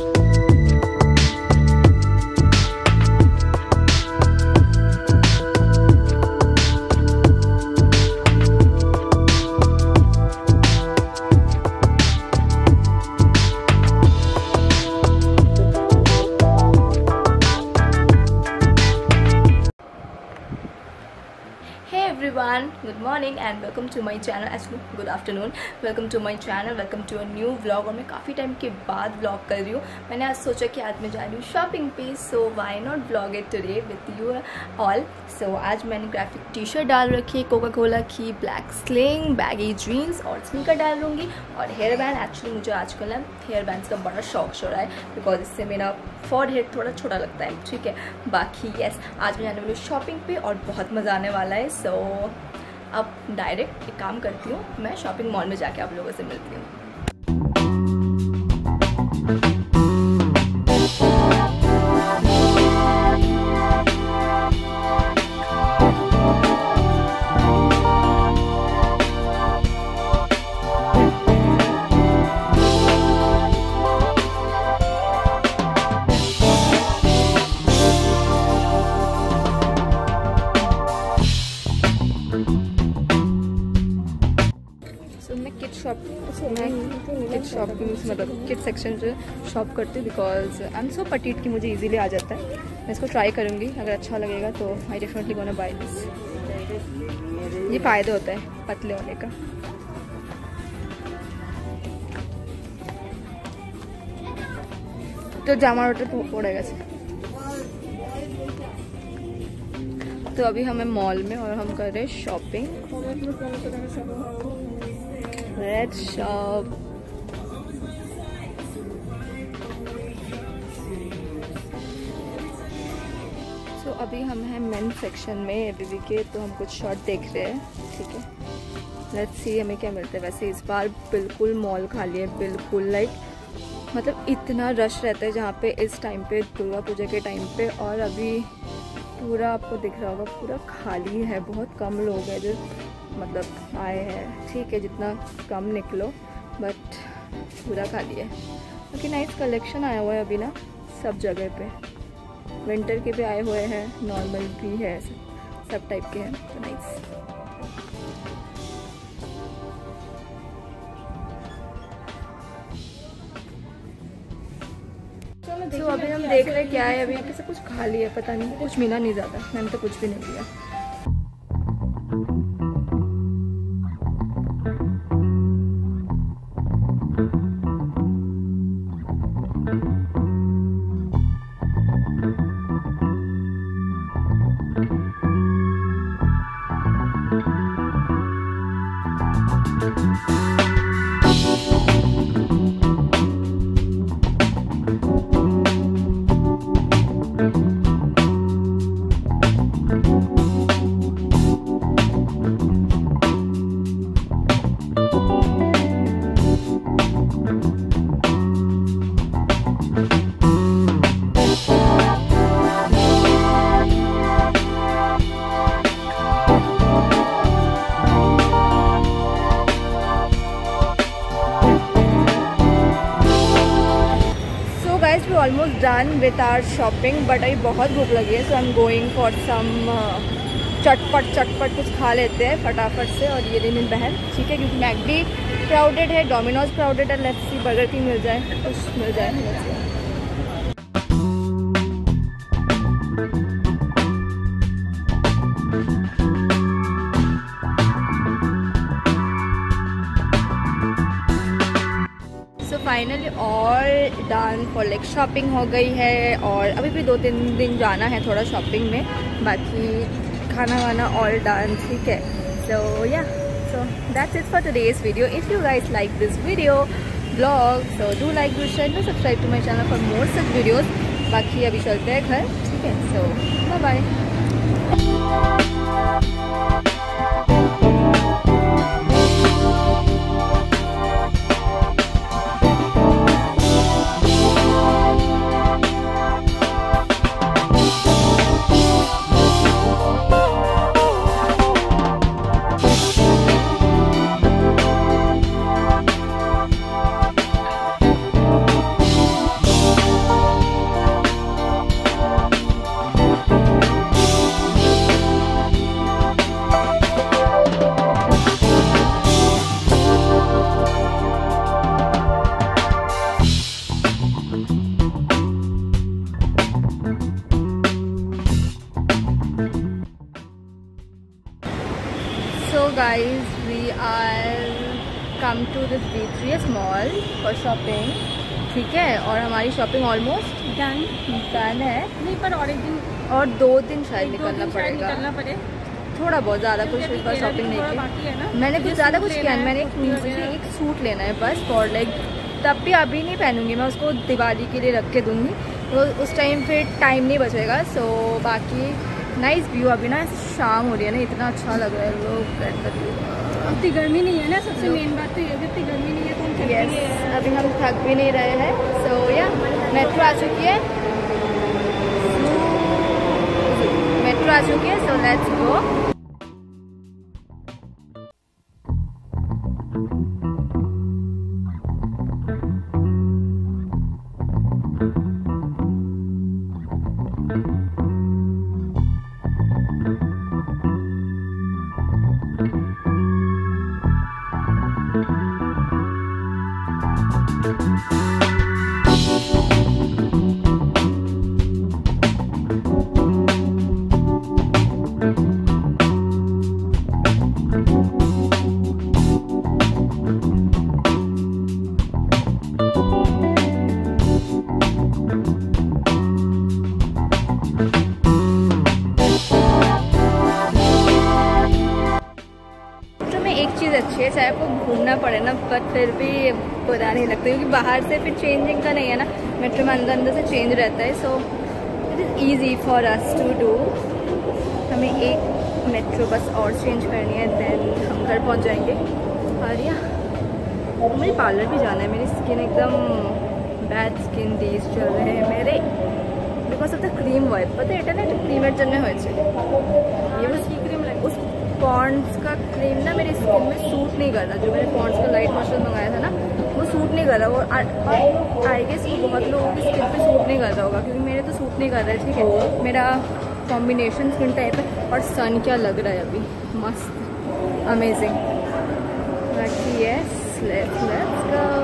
everyone, good morning and welcome to my channel. Actually good afternoon, welcome to my channel, welcome to a new vlog। और मैं काफ़ी time के बाद vlog कर रही हूँ। मैंने आज सोचा कि आज मैं जा रही हूँ शॉपिंग पे, so why not vlog it today with you all। So आज मैंने ग्राफिक टी शर्ट डाल रखी है, कोका कोला की, ब्लैक स्लिंग, बैगी जीन्स और स्नीकर डाल लूँगी और हेयर बैंड। एक्चुअली मुझे आजकल ना हेयर बैंड्स का बड़ा शौक हो रहा है बिकॉज इससे मेरा फॉर हेड थोड़ा छोटा लगता है, ठीक है। बाकी यस, आज मैं जाने वाली शॉपिंग पे और बहुत मज़ा आने वाला है। सो अब डायरेक्ट एक काम करती हूँ, मैं शॉपिंग मॉल में जाके आप लोगों से मिलती हूँ। किड शॉपिंग मतलब किड सेक्शन से शॉप करती हूँ बिकॉज आई एम सो पटीट कि मुझे इजीली आ जाता है। मैं इसको ट्राई करूँगी, अगर अच्छा लगेगा तो I definitely gonna buy this. ये फ़ायदा होता है पतले होने का। तो जामा रोटर पड़ेगा। तो अभी हमें मॉल में और हम कर रहे हैं शॉपिंग। Let's shop। So अभी हम हैं मेन सेक्शन में एबीबी के, तो हम कुछ शॉर्ट देख रहे हैं, ठीक है। लेट्स सी हमें क्या मिलता है। वैसे इस बार बिल्कुल मॉल खाली है, बिल्कुल लाइक मतलब इतना रश रहता है जहाँ पे इस टाइम पे दुर्गा पूजा के टाइम पे, और अभी पूरा आपको दिख रहा होगा पूरा खाली है। बहुत कम लोग हैं जो मतलब आए हैं, ठीक है, जितना कम निकलो बट पूरा खाली है। क्योंकि नाइस कलेक्शन आया हुआ है अभी ना सब जगह पे। विंटर के भी आए हुए हैं, नॉर्मल भी है, सब टाइप के हैं, तो नाइस। तो अभी हम देख रहे हैं क्या है। अभी यहाँ पे सब कुछ खाली है, पता नहीं कुछ मिला नहीं ज़्यादा, मैंने तो कुछ भी नहीं लिया। Almost done with our shopping, but अभी बहुत भूख लगी है, so I am going for some चटपट कुछ खा लेते हैं फटाफट से। और ये मेरी बहन, ठीक है, क्योंकि मैकडी क्राउडेड है, डोमिनोज क्राउडेड है, लेट्स सी बर्गर किंग मिल जाए, कुछ मिल जाए। फाइनली और डन फॉर लाइक शॉपिंग हो गई है, और अभी भी 2-3 दिन जाना है थोड़ा शॉपिंग में, बाकी खाना वाना ऑल डन, ठीक है। So ya, so that's it for today's video. If you guys like this video blog, so do like, do share, do subscribe to my channel for more such videos. बाकी अभी चलते हैं घर, ठीक है। So bye bye. Come to this B3S mall for shopping, ठीक है। और हमारी शॉपिंग ऑलमोस्ट डन है। नहीं पर और एक दिन और 2 दिन शायद निकलना पड़ेगा, थोड़ा बहुत, ज़्यादा कुछ इस बार शॉपिंग नहीं की मैंने, कुछ ज़्यादा कुछ किया है। मैंने एक सूट लेना है बस फॉर लाइक, तब भी अभी नहीं पहनूंगी मैं उसको, दिवाली के लिए रख के दूँगी, तो उस टाइम फिर टाइम नहीं बचेगा। सो बाकी नाइस व्यू। अभी ना ऐसे शाम हो रही है ना, इतना अच्छा लग रहा है। लोग इतनी गर्मी नहीं है ना, सबसे मेन बात तो ये है, इतनी गर्मी नहीं है तो हम चलते हैं। अभी हम थक भी नहीं रहे हैं। सो या मेट्रो आ चुकी है, सो लेट्स गो। अच्छी है, चाहे आपको घूमना पड़े ना, बट फिर भी बुरा नहीं लगता, क्योंकि बाहर से फिर चेंजिंग का नहीं है ना, मेट्रो में अंदर से चेंज रहता है। So it is easy for us to do. हमें एक मेट्रो बस और चेंज करनी है, देन हम घर पहुंच जाएंगे। और या मुझे पार्लर भी जाना है, मेरी स्किन एकदम बैड स्किन डेज चल रहे हैं मेरे, because of the cream wipe. पता है ना, क्रीमेर जन्य हो ये क्रीम, उस पॉन्ड्स का क्रीम ना मेरी स्किन में सूट नहीं कर रहा। जो मैंने पॉन्ड्स का लाइट मॉइस्चर मंगाया था ना, वो सूट नहीं कर रहा। वो आई गेस वो बहुत लोगों की स्किन पे सूट नहीं कर रहा होगा, क्योंकि मेरे तो सूट नहीं कर रहा है, ठीक है। मेरा कॉम्बिनेशन स्किन टाइप है। और सन क्या लग रहा है अभी, मस्त, अमेजिंग। बाकी यस, लेट्स गो।